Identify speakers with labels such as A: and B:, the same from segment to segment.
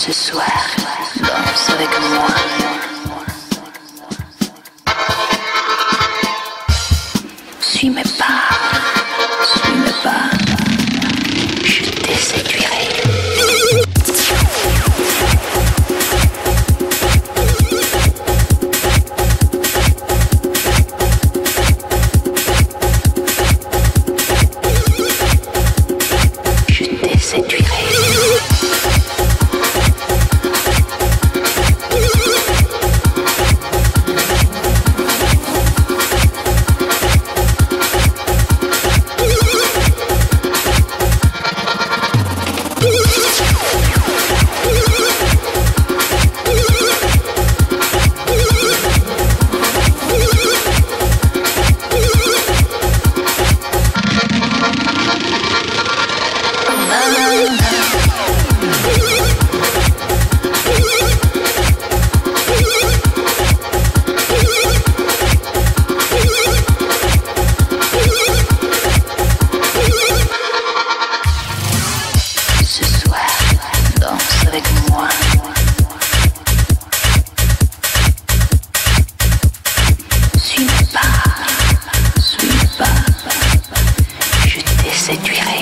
A: Ce soir, danse avec moi. Suis mes pas, je te séduirai. Je te séduirai. Ce soir, danse avec moi. Suis mes pas, je te séduirai.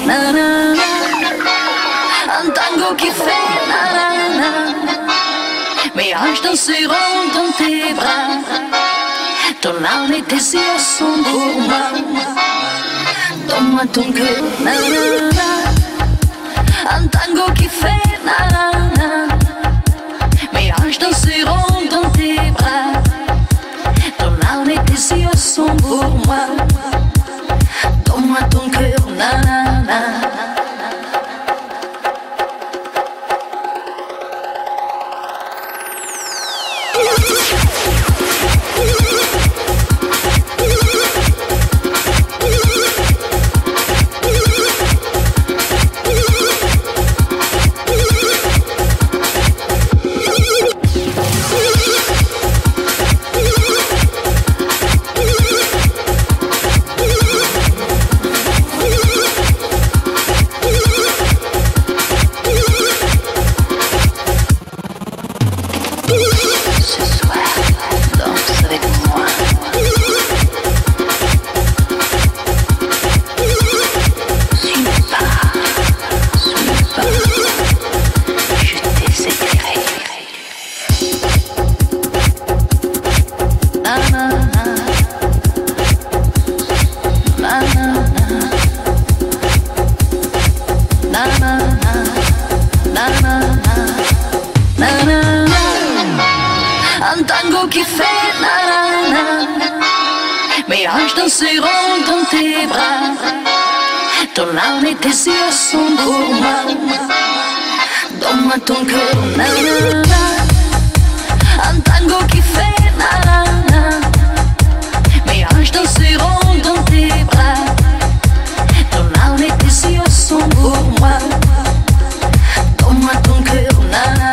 A: Un tango qui fait nanana, mes hanches danseront dans tes bras. Ton âme et tes yeux sont pour moi. Donne-moi ton cœur, nanana. Un tango qui fait nanana, mes hanches danseront dans tes bras. Ton âme et tes yeux sont pour moi. Donne-moi ton cœur, nanana. Ce soir, danse avec moi. Suis mes pas, je te séduirai. Nanana, nanana, nanana, nanana, nanana. Un tango qui fait nanana, mes hanches danseront dans tes bras. Ton âme et tes yeux sont pour moi. Donne-moi ton cœur, nanana. Un tango qui fait nanana, mes hanches danseront dans tes bras. Ton âme et tes yeux sont pour moi. Donne-moi ton cœur, nanana.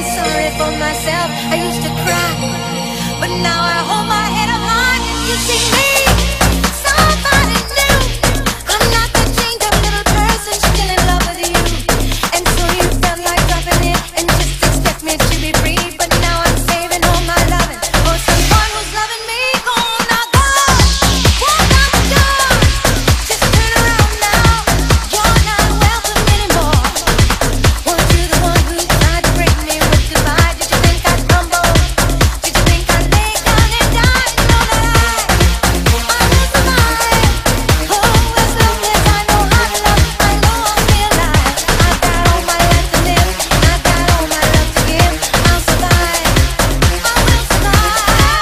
B: sorry for myself. I used to cry, but now I hold my head up high. You see me, somebody new. I'm not the chained up little person still in love with you. And so you felt like dropping it and just expect me to be free. But now I'm saving all my loving for someone who's loving me. Gonna knock on, walk out the door. Just turn around now, you're not welcome anymore. Weren't you the one who tried to break me with goodbye? Did you think I'd crumble? Did you think I'd lay down and die? No, that I will survive. Oh, as long as I know how to love, I know I'll be alive. I've got all my life to live, I've got all my love to give. I'll survive, I will survive.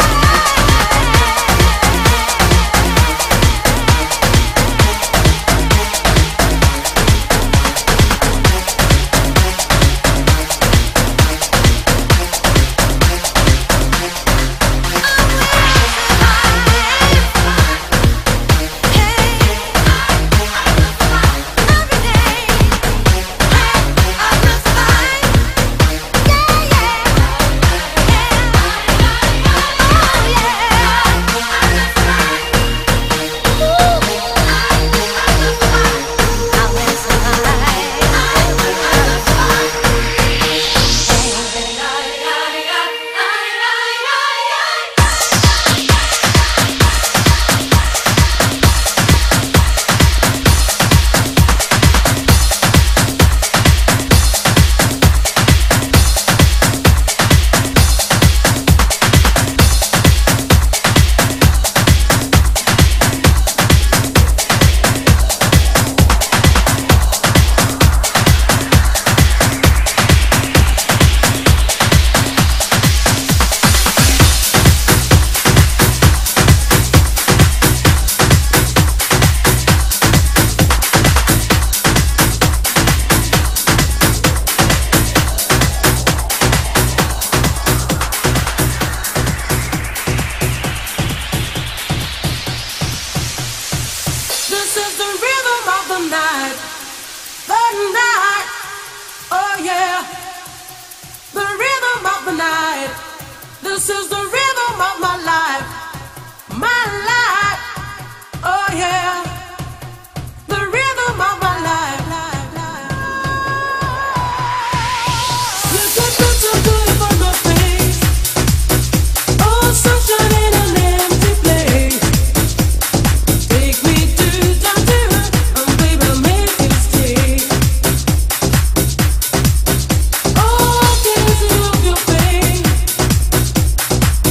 C: This is the rhythm of the night, oh yeah, the rhythm of the night. This is the rhythm of my life, oh yeah, the rhythm of my life. You just put some good on my face, oh sunshine in an empty place. Take me to doctor, and baby make you stay. Oh, dance of your pain.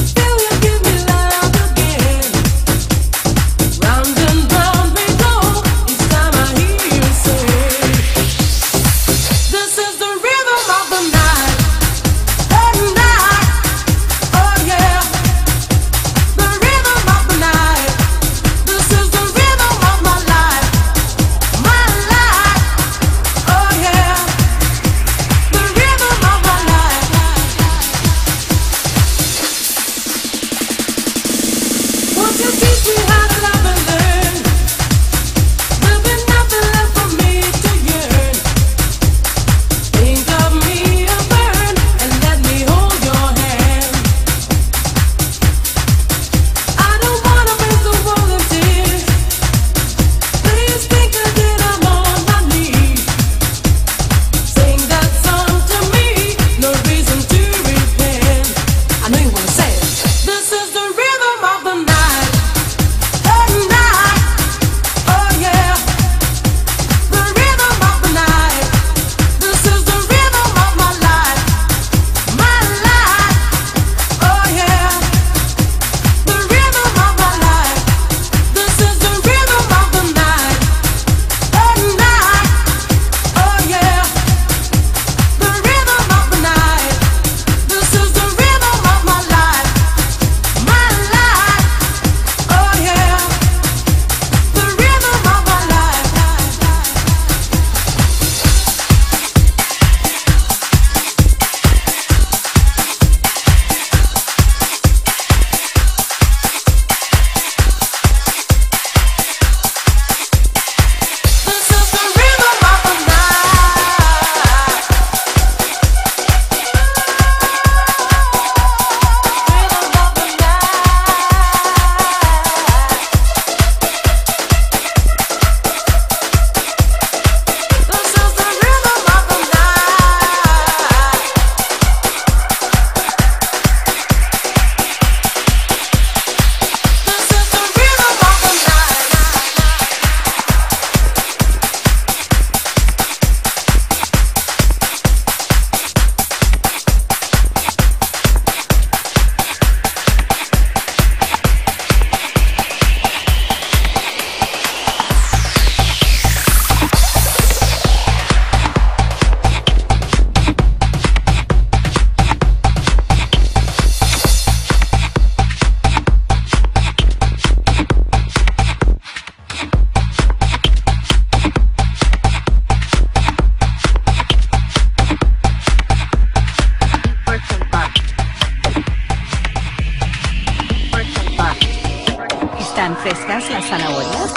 D: frescas las zanahorias?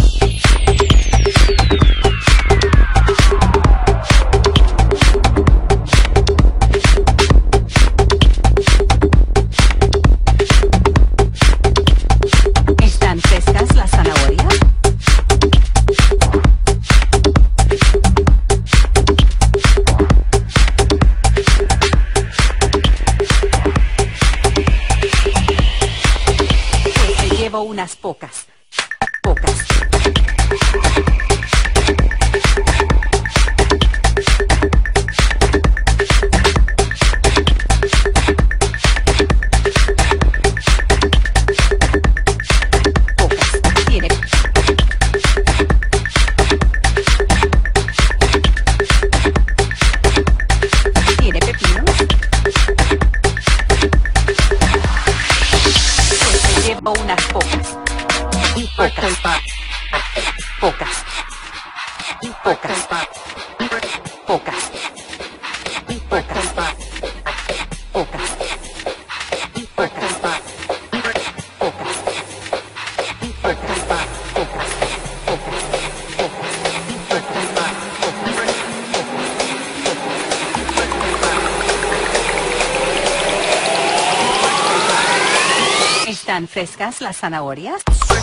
D: ¿Están frescas las zanahorias? Pues me llevo unas pocas. ¿Tiene pepinos? Pues me llevo unas pocas. ¿Están frescas las zanahorias?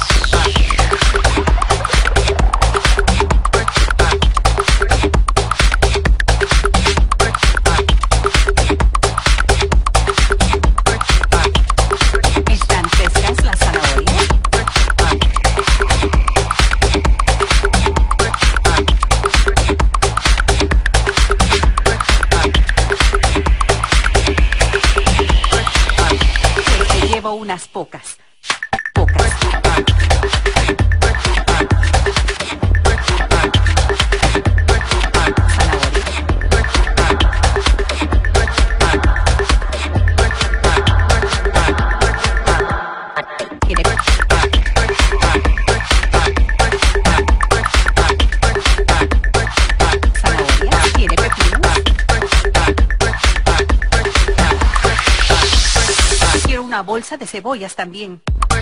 D: ¿Están frescas las zanahorias? Pues me llevo unas pocas. ¿Tiene pepinos? Quiero una bolsa de cebollas también.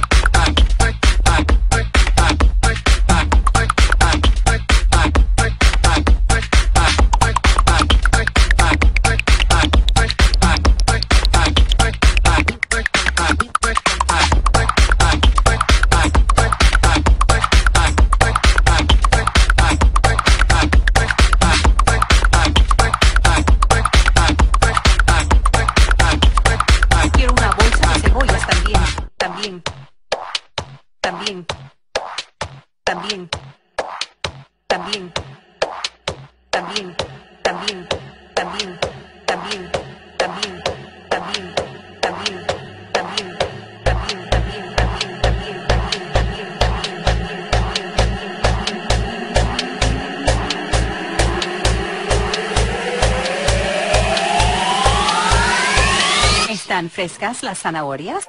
D: Quiero una bolsa de cebollas también. ¿Están frescas las zanahorias?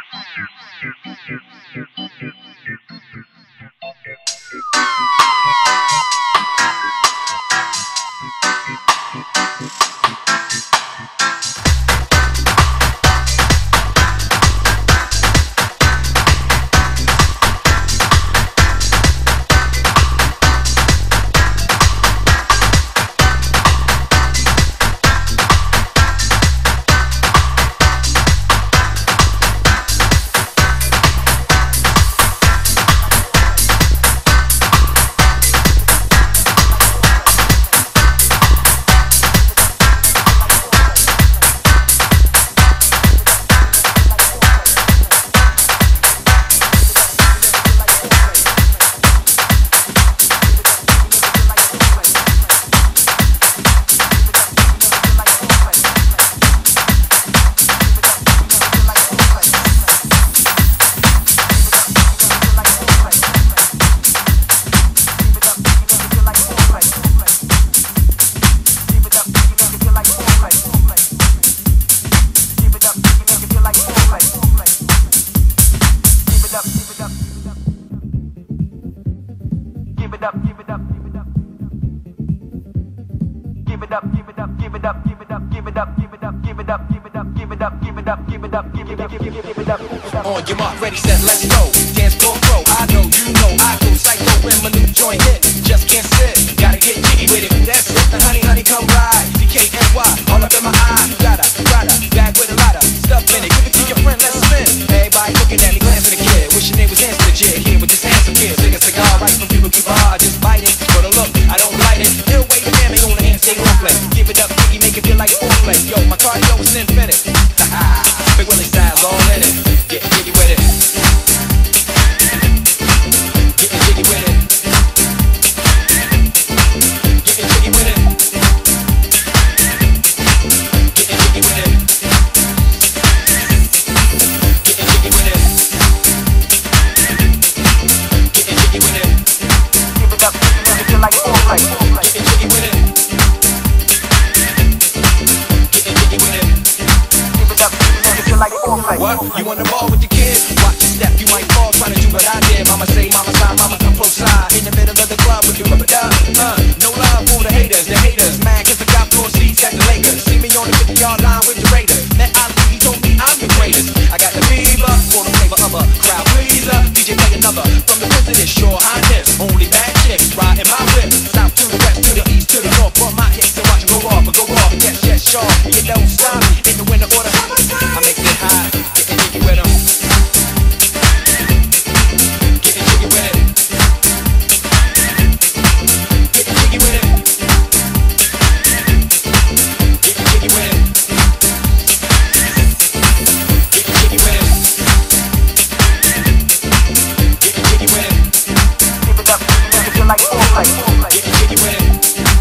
E: On your mark, ready, set, let's go. Dance floor pro, I know, you know, I go psycho when my new joint hit. Just can't sit, gotta get jiggy with it. That's it, the honey, honey, come ride. DKNY, all up in my eye. Got a bag with a lot of stuff in it. Give it to your friend, let's spin. Everybody looking at me, glancing at the kid. Wishing they was dancing the jig. Here with this handsome kid. Take a cigar, right from people keep hard. Just bite it, for the look, I don't light it. He'll wait, damn, they on the hand, stay on play. Give it up, Biggie, make it feel like a foreplay. Yo, my cardio is infinite. Big Willie style's all in it. Getting jiggy with it. Getting jiggy with it. Getting jiggy with it. Getting jiggy with it. Getting jiggy with it. Getting jiggy with it. Give it up, make it feel like foreplay. Getting jiggy with it. Getting jiggy with it. Give it up, make it feel like foreplay. What? You on the ball with your kid? Watch your step, you might fall trying to do what I did. Mama say, mama side, mama come close side. In the middle of the club with you rub it up. No love for the haters, mad cause I got 4 seats at the Lakers. See me on the 50-yard line with the Raiders. Met Ali, he told me I'm the greatest. I got the fever, for the flavor of a crowd pleaser. DJ play another from the president, sure highness. Only bad chicks riding my whip. South to the west, to the east, to the north. For my hits and watch it go off, but go off. Yes, yes, sure, you don't stop. In the winter order, I make it high. Getting jiggy with 'em. Getting jiggy with it. Getting jiggy with it. Getting jiggy with it. Getting jiggy with it. Getting jiggy with it. Give it up, make it feel like foreplay. Getting jiggy with it.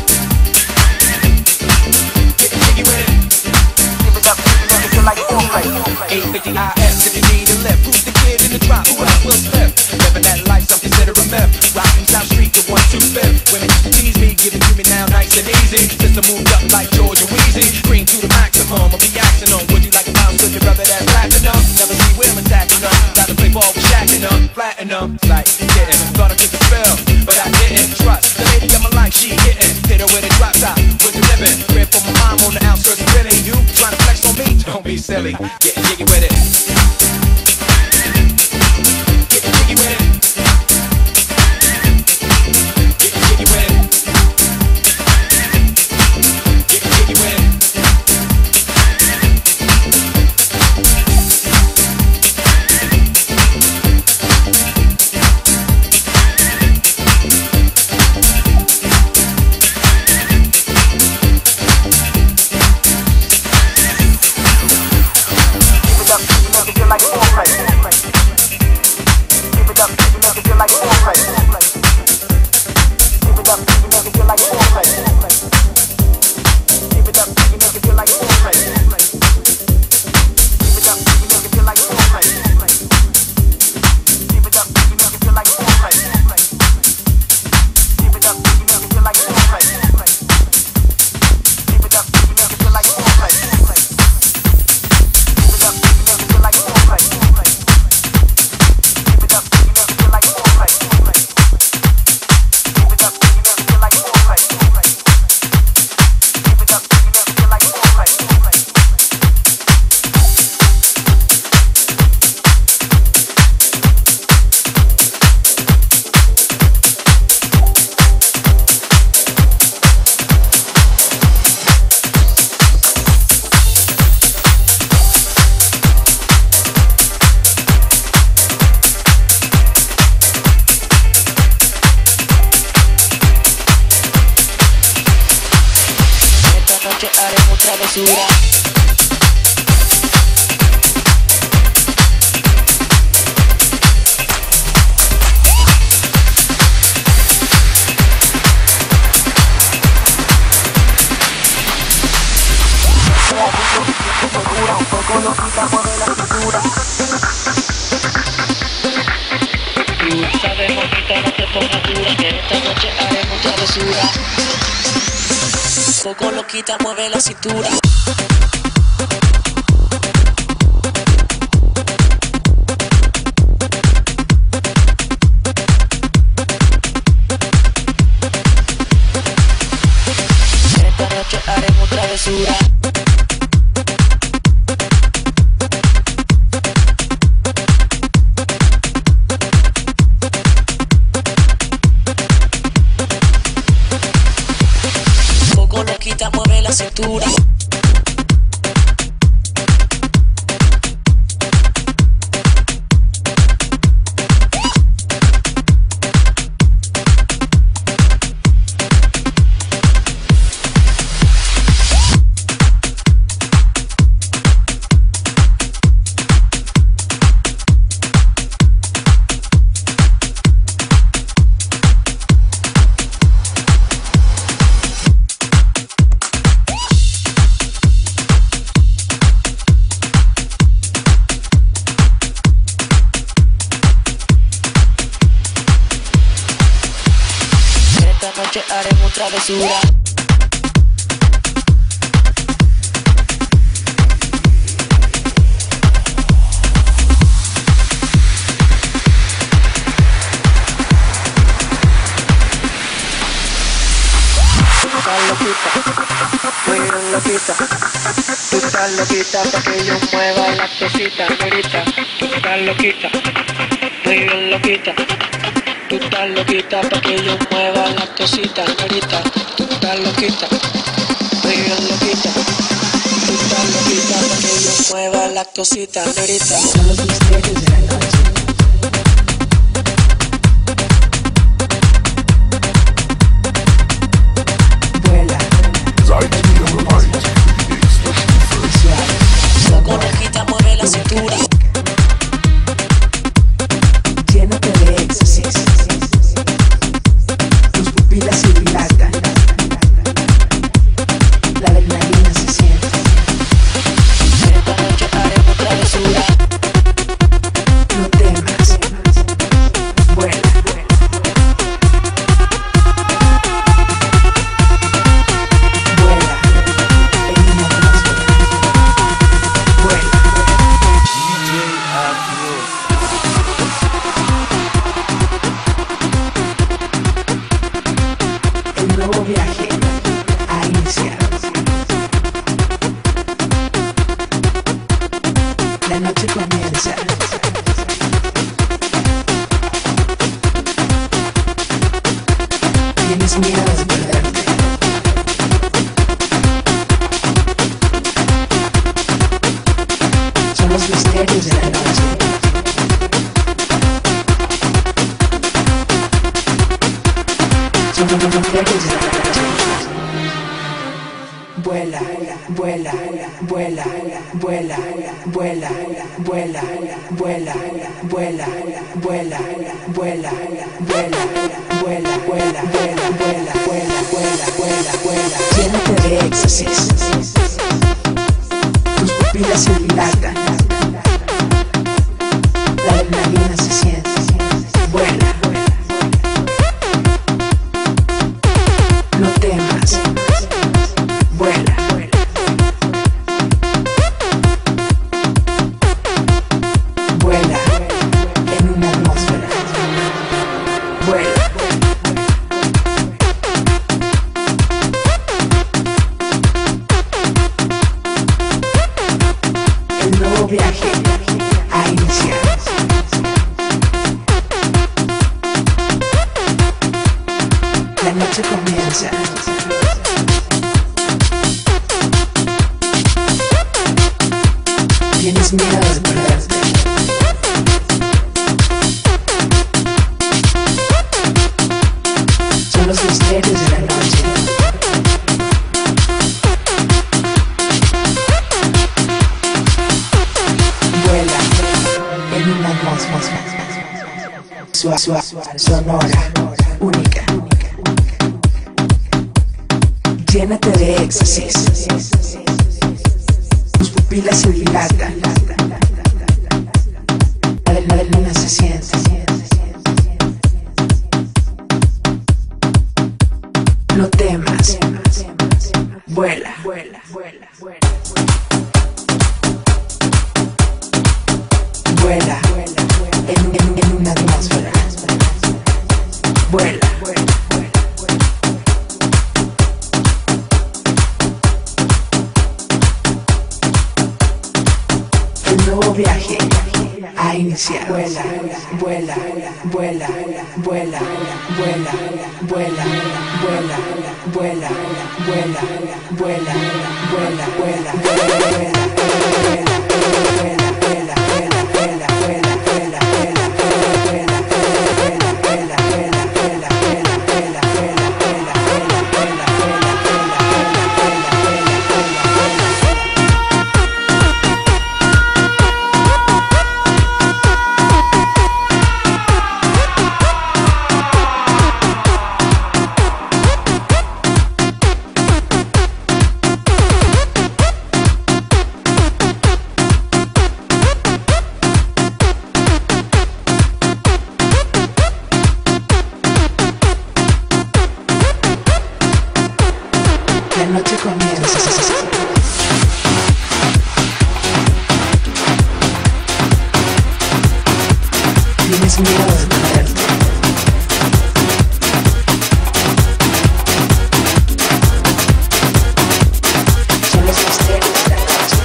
E: Getting jiggy with it. Give it up, make it feel like foreplay. 850 IS if you need a lift. Who's the kid in the drop? Who else will slip? Living that life, some consider a myth. Rock from South Street to 125th. Women used to tease me, give it to me now nice and easy. Since I moved up like George and Weezy, cream to the maximum. I'll be axing on. Would you like to bounce with your brother that's platinum? Never see Will attacking them. Got to play ball with Shaq and them, platinum. Like getting, thought I took a spell, but I didn't trust the lady of my life. She hitting, hit her with a drop top, with the ribbon. Crib for my mom on the outskirts of Philly. You trying to flex on me? Don't be silly. Getting jiggy with it. Getting jiggy with it. Getting jiggy with it. Getting jiggy with it. Give it up,
F: travesura.
E: Un poco loquita, mueve la cintura.
F: Tú sabes, mamita, no te pongas dura, que esta noche haremos travesura. Poco loquita, mueve la cintura. Esta noche haremos travesura. Mueve la cintura. Esta noche haremos travesura. Tú estás loquita, pa' que yo mueva la cosita, negrita. Tú estás loquita, muy bien loquita. Tú estás loquita, pa' que yo mueva la cosita, negrita. Tú estás loquita, muy bien loquita. Tú estás loquita, pa' que yo mueva la cosita, negrita.
G: Son los misterios de la noche. Vuela.
F: Poco loquita, mueve la cintura.
G: Llénate de éxtasis. Tus pupilas se dilatan. La adrenalina se siente.
F: Esta noche haremos travesura.
G: No temas. Vuela. Vuela. En una atmósfera. Vuela. El nuevo viaje ha iniciado. La noche comienza. Tienes miedo de perderte. Son los misterios de la noche. Son los misterios de la noche. Vuela, vuela, vuela, vuela, vuela, vuela, vuela, vuela, vuela, vuela, vuela, vuela, vuela, vuela, vuela, vuela, vuela, vuela. Llénate de éxtasis. Tus pupilas se dilatan. La adrenalina se siente. Vuela. No temas. Vuela. Vuela en una atmósfera. Vuela. El nuevo viaje ha iniciado. La noche comienza. Tienes miedo de perderte. Son los misterios de la noche.
H: sonora, única. Llénate de éxtasis. Tus pupilas se dilatan. La adrenalina se siente. No temas. Vuela. Vuela en una atmósfera. Vuela. Un nuevo viaje a iniciar. Vuela, vuela, vuela, vuela, vuela, vuela, vuela, vuela, vuela, vuela, vuela, vuela, vuela. La noche comienza. Tienes miedo de perderte. Son los misterios de la noche.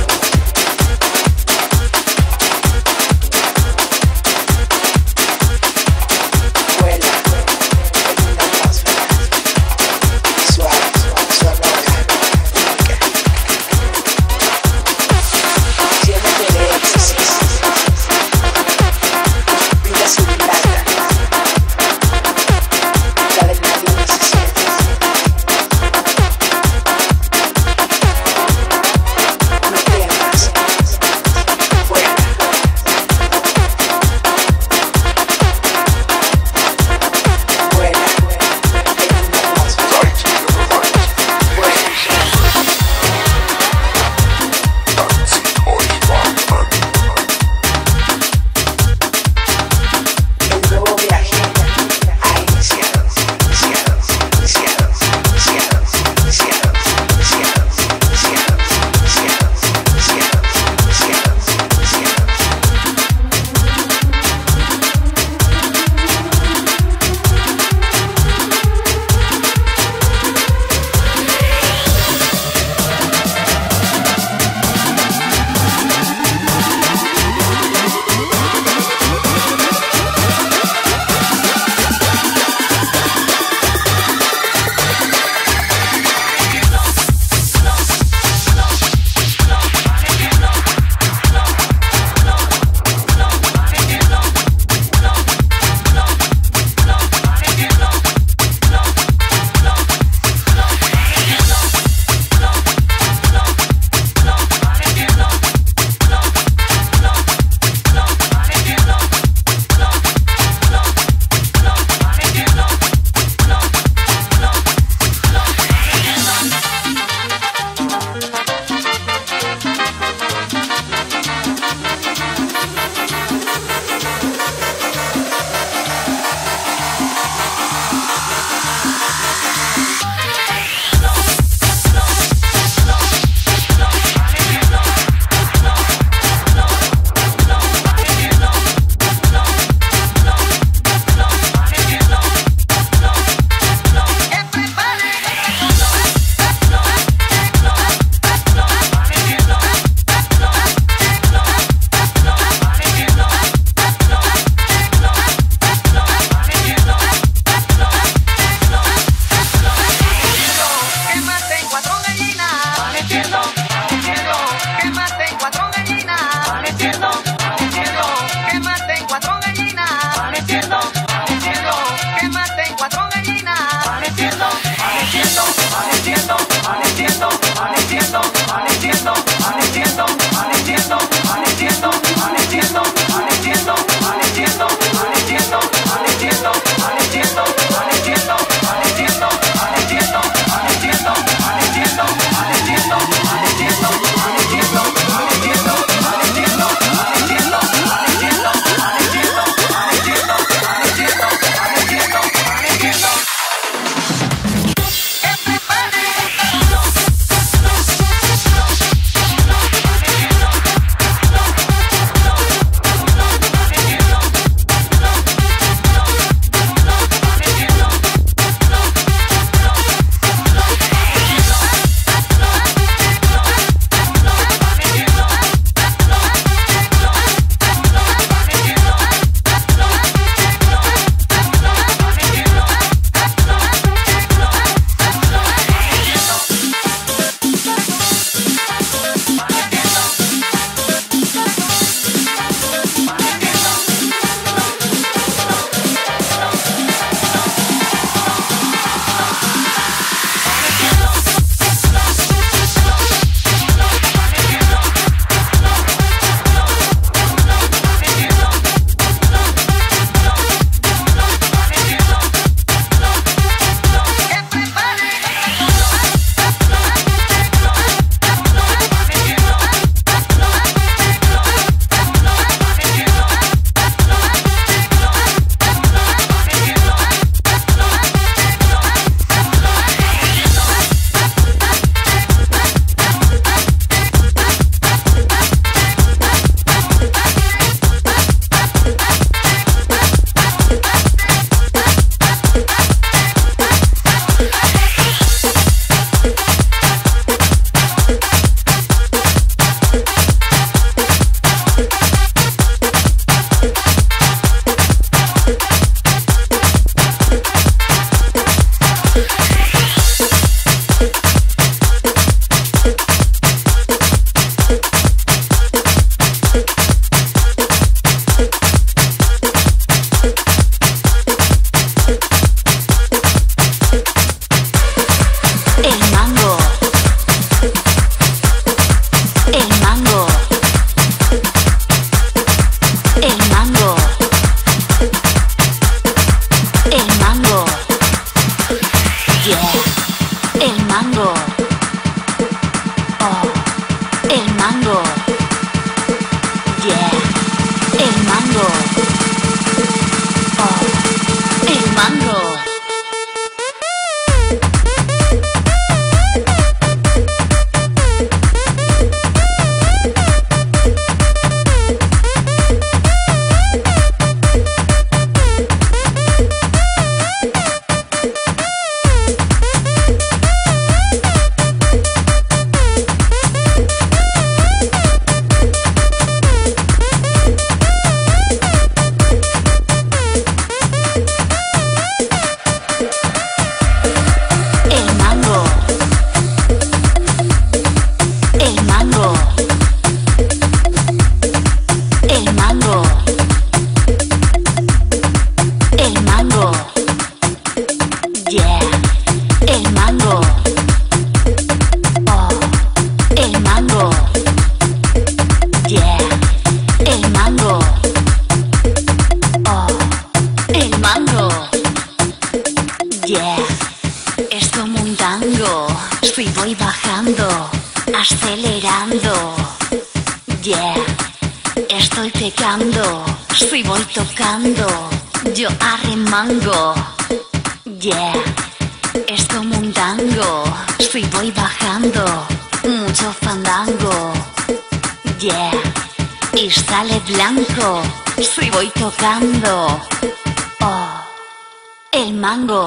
H: Vuela en una atmósfera suave. Llénate de éxtasis. Vida sin plata.
A: acelerando, yeah, estoy pegando, si voy tocando, yo arremango, yeah, es como un tango, si voy bajando, mucho fandango, yeah, y sale blanco, si voy tocando, oh, el mango.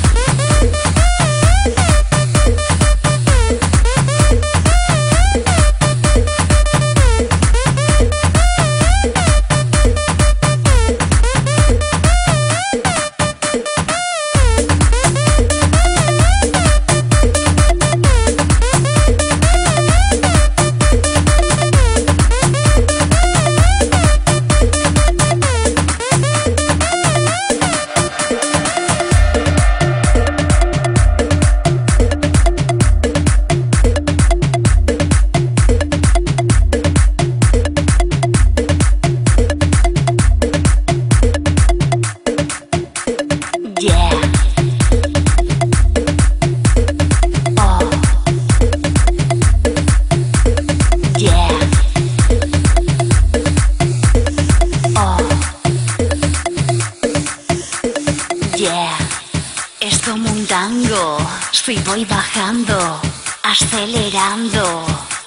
A: Si voy bajando, acelerando,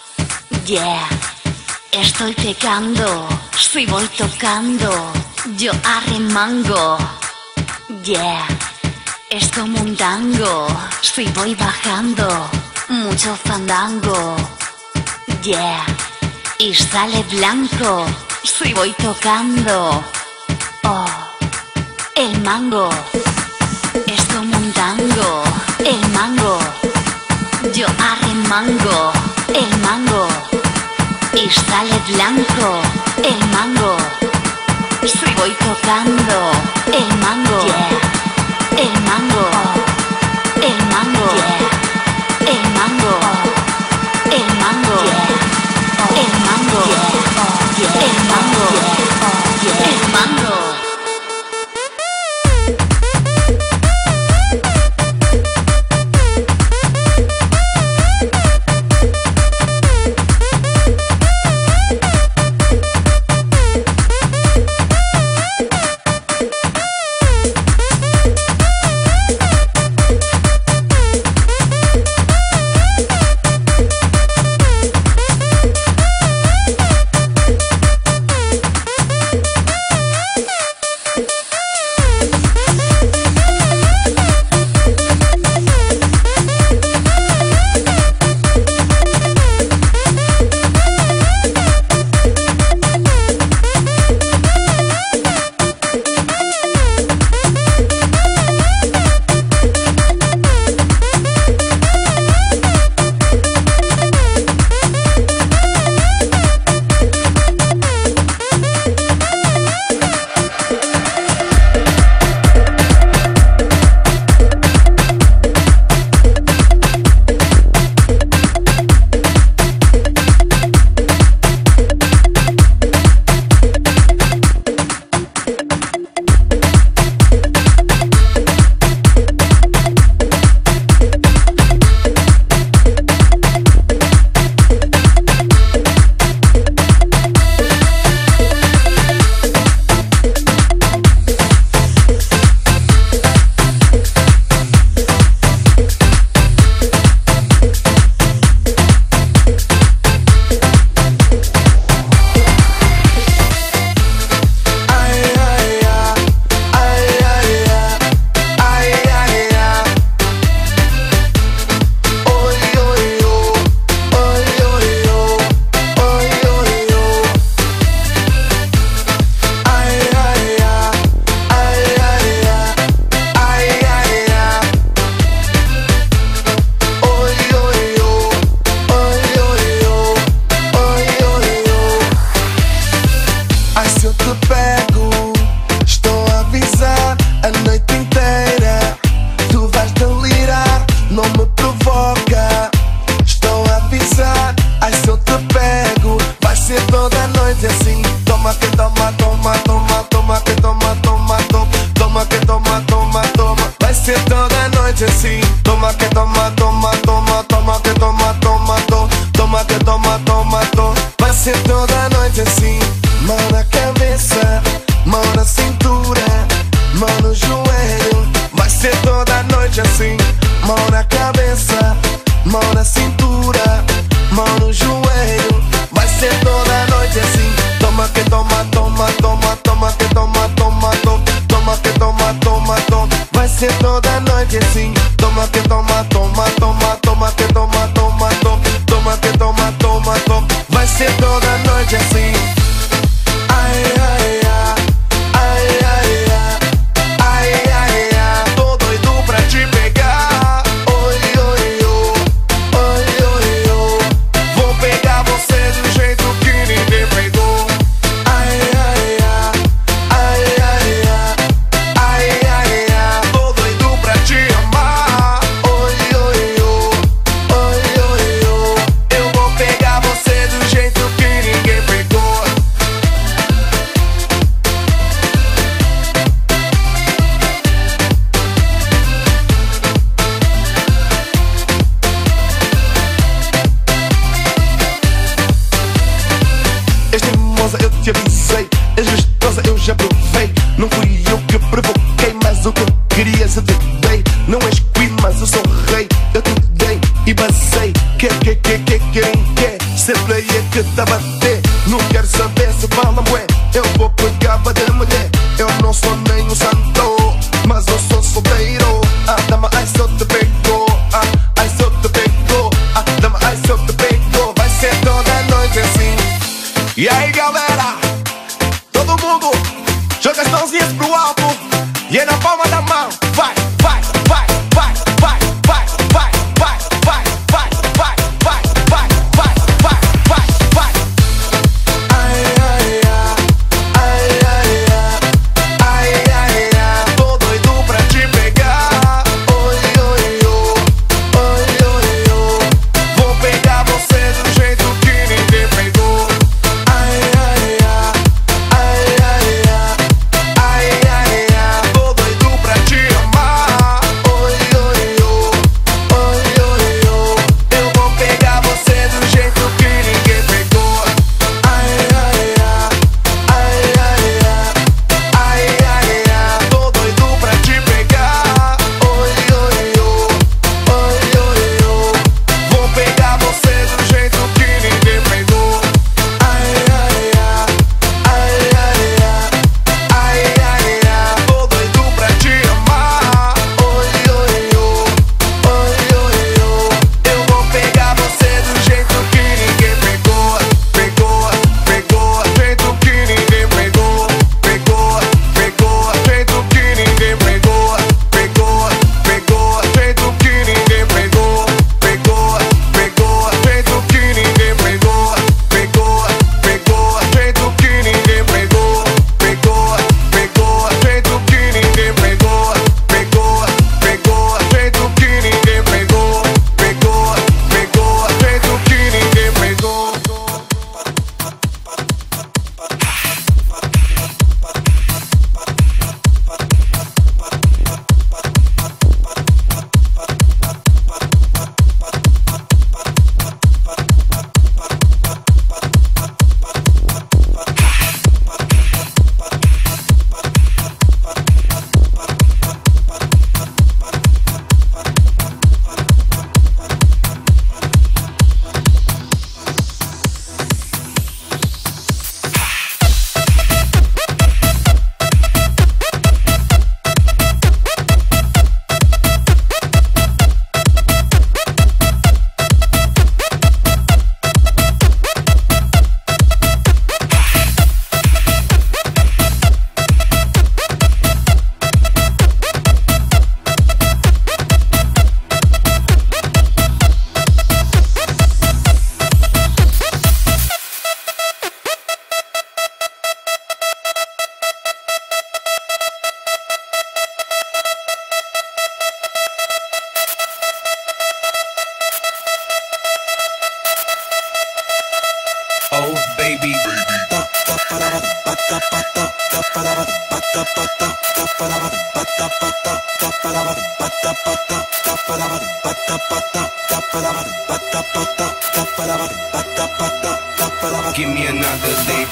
A: yeah, estoy pegando, si voy tocando, yo arremango, yeah, es como un tango, si voy bajando, mucho fandango, yeah, y sale blanco, si voy tocando, oh, el mango, es como un tango. El mango, yo arremango, el mango, y sale blanco, el mango, si voy tocando, el mango, yeah, el mango, el mango, yeah, el mango, el mango, yeah, el mango, yeah, el mango, yeah, el mango.
I: noite assim. Toma que toma, toma, toma, toma que toma, toma, toma, toma mão na cintura, mão no joelho. Vai ser toda noite assim. Toma que toma, toma, toma, toma que toma, toma, toma, toma que toma, toma, toma. Vai ser toda noite assim. Toma que toma, toma, toma, toma que toma, toma, toma, toma que toma, toma, toma. Vai ser toda noite assim. Ai, ai, ai, ai, ai, ai, ai, ai, ai. Tô doido pra te pegar. Oi, oi, oi, oi, oi, oi. Vou pegar você do jeito que ninguém pegou. Ai, ai, ai, ai, ai, ai, ai, ai, ai. Tô doido pra te amar. Oi, oi, oi, oi, oi, oi. Eu vou pegar você do jeito que ninguém pegou. Extremosa eu te avisei, és gostosa eu já provei. Não fui eu que provoquei, mas o que querias eu te dei. Não és queen, mas eu sou rei. Eu te dei e basei. Quem ser player que te bater. Não quero saber se falam bué. Eu vou pegar de mulher. Eu não sou nem um santo, mas eu sou solteiro. Ah, dama, ai se eu te pego. Ah, ai se eu te pego. Ah, dama, ai se eu te pego. Vai ser toda noite assim. E aí galera, todo mundo joga as mãozinhas pro alto e é na palma da mão. Vai, vai, vai, vai, vai, vai, vai, vai, vai, vai, vai, vai, vai, vai, vai, vai, vai. Ai, ai, ai, ai, ai, ai, ai, ai. Tô doido pra te pegar. Oi, oi, oi, oi, oi, oi. Vou pegar você do jeito que ninguém pegou. Ai, ai, ai, ai, ai, ai, ai, ai. Tô doido pra te amar. Oi, oi, oi, oi, oi, oi. Eu vou pegar você do jeito que ninguém pegou. Ai, ai, ai, ai, ai, ai, ai, ai. Tô doido pra te pegar. Oi, oi, oi, oi, oi, oi. Vou pegar você do jeito que ninguém pegou. Ai, ai, ai, ai, ai, ai, ai, ai. Tô doido pra te amar. Oi, oi, oi, oi, oi, oi. Eu vou pegar você do jeito que ninguém pegou. Pegou, pegou, jeito que ninguém pegou. Pegou, pegou, jeito que ninguém pegou. Pegou, pegou, jeito que ninguém pegou. Pegou, pegou, jeito que ninguém pegou. Pegou, pegou, jeito que ninguém pegou. Pegou, pegou, jeito que ninguém pegou. Pegou, pegou, jeito que ninguém pegou. Pegou, pegou, jeito que ninguém pegou.
E: Oh baby, give me another day.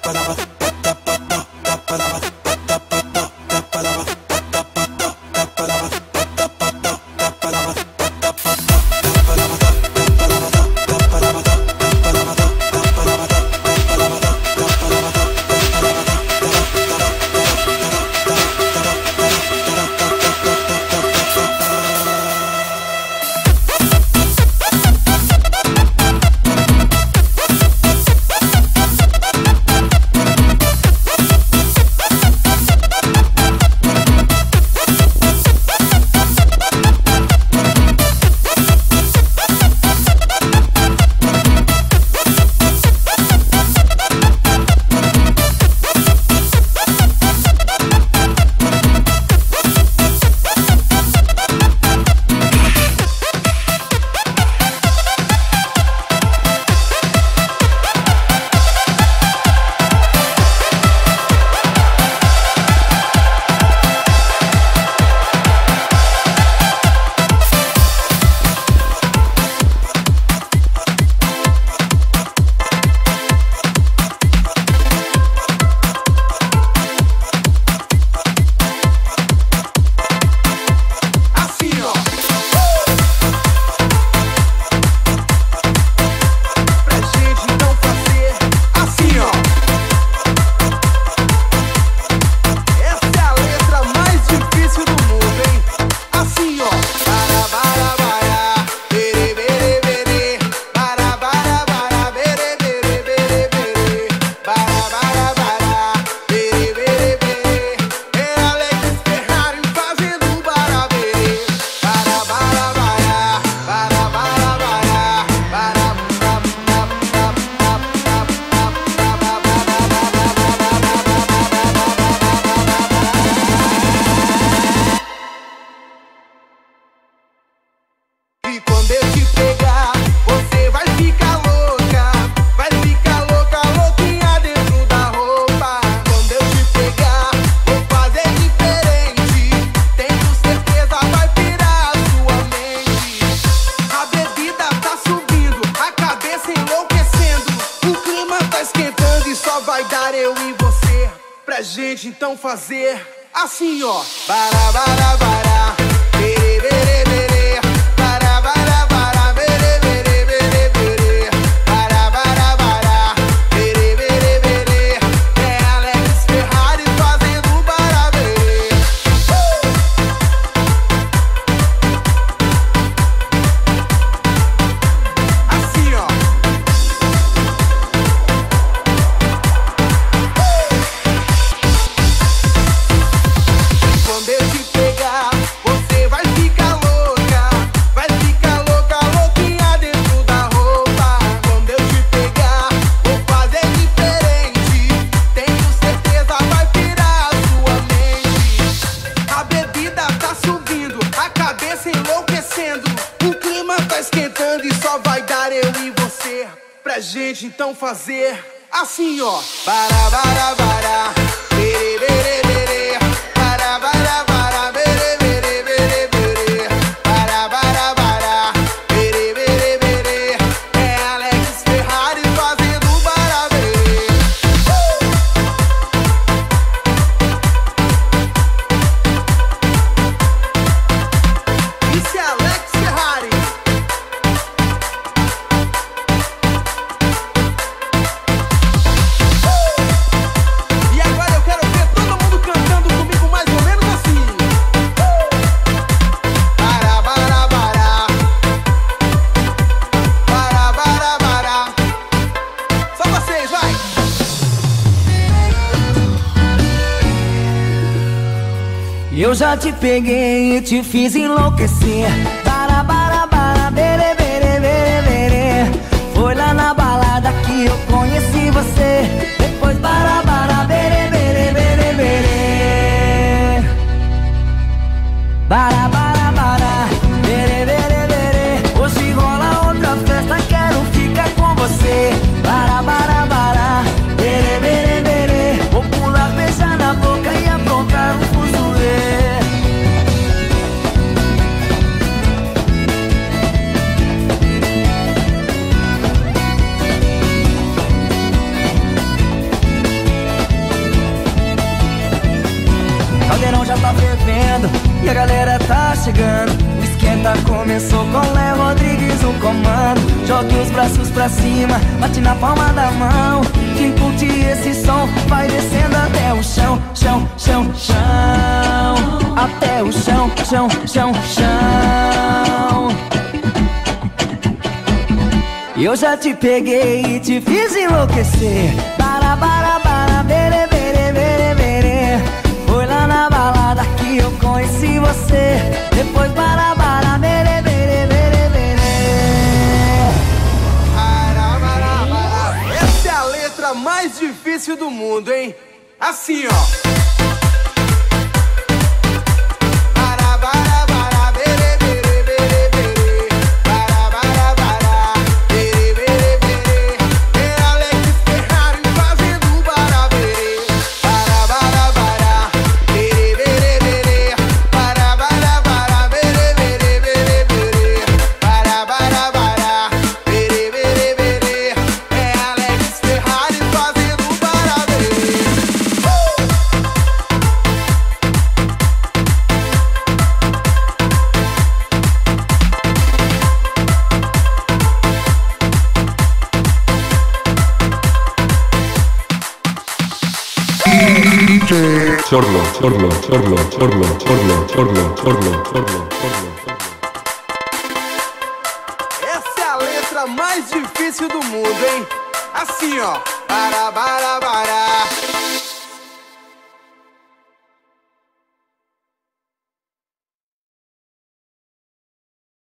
J: pra gente então fazer assim, ó. Bara, bara, bara, bere, bere, bere. Bara, bara, bara, bere, bere, bere, bere. Bara, bara, bara, bere, bere, bere. É Alex Ferrari fazendo barabê. Assim, ó. Quando eu te pegar, você vai ficar louca. Vai ficar louca, louquinha dentro da roupa. Quando eu te pegar, vou fazer diferente. Tenho certeza vai pirar a sua mente. A bebida tá subindo, a cabeça enlouquecendo. O clima tá esquentando e só vai dar eu e você. Pra gente então fazer assim, ó. Bara, bara, bara, bere, bere, bere. Bara, bara, bara, bere, bere, bere, bere. Bara, bara, bara, bere, bere, bere. É Alex Ferrari fazendo barabê. Isso é Alex Ferrari. E agora eu quero ver todo mundo cantando comigo mais ou menos assim. Bara, bara, bara. Bara, bara, bara. Só vocês, vai.
K: Eu já te peguei e te fiz enlouquecer. Bara, bara, bara, bere, bere, bere, bere. Foi lá na balada que eu conheci você. Depois bara, bara, bere, bere, bere, bere. Bara, bara, bara, bere, bere, bere. Hoje rola outra festa, quero ficar com você. Bara, bara, bara, bere, bere, bere. Vou pular, beijar na boca e aprontar um fuzuê. tá fervendo e a galera tá chegando. O esquenta começou com Léo Rodrigues no comando. Jogue os braços pra cima, bate na palma da mão. Quem curte esse som vai descendo até o chão, chão, chão, chão. Até o chão, chão, chão, chão. Eu já te peguei e te fiz enlouquecer. Bara, bara, bara, bere, bere, bere, bere. Foi lá na balada que eu conheci você. Depois bara, bara, bere, bere, bere, bere.
J: Essa é a letra mais difícil do mundo, hein? Assim, ó.
L: Chorlo, chorlo, chorlo, chorlo, chorlo, chorlo, chorlo, chorlo.
J: Essa é a letra mais difícil do mundo, hein? Assim, ó. Bara, bara, bara.